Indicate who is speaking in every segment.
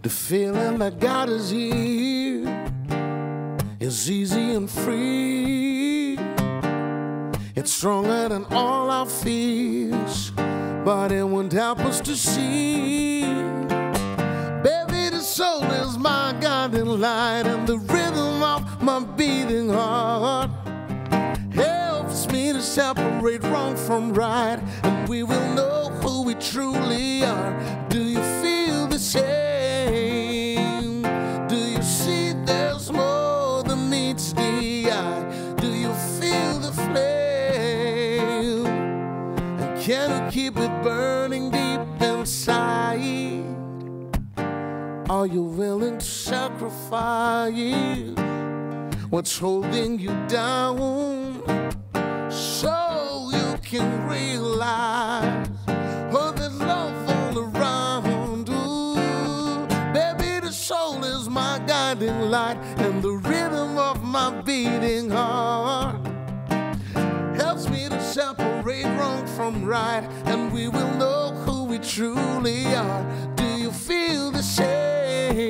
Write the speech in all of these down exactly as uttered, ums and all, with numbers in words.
Speaker 1: The feeling that God is here is easy and free. It's stronger than all our fears, but it won't help us to see. Baby, the soul is my guiding light, and the rhythm of my beating heart helps me to separate wrong from right, and we will know who we truly are. Do you feel the same? Do you see there's more than meets the eye? Do you feel the flame? And can you keep it burning deep inside? Are you willing to sacrifice what's holding you down, so you can realize, oh, there's love all around? Ooh, baby, the soul is my guiding light, and the rhythm of my beating heart helps me to separate wrong from right, and we will know who we truly are. Do you feel the same?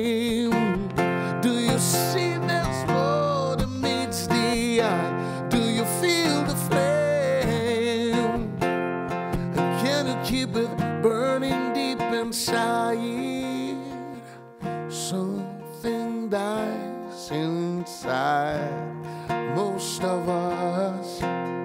Speaker 1: Do you see there's more than meets the eye? Do you feel the flame? And can you keep it burning deep inside? Something dies inside most of us.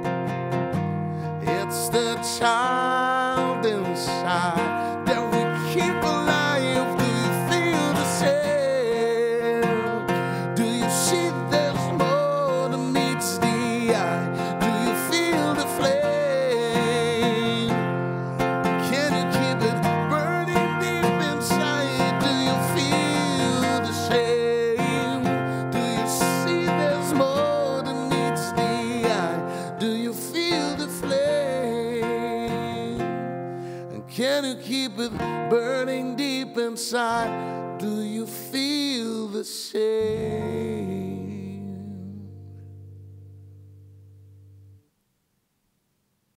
Speaker 1: It's the child inside that we keep alive. Do you feel the same? Do you see there's more than meets the eye? Do you feel the flame? Can you keep it burning deep inside? Do you feel the same? Do you see there's more than meets the eye? Do you feel the flame? And can you keep it burning deep inside? Do you feel the same?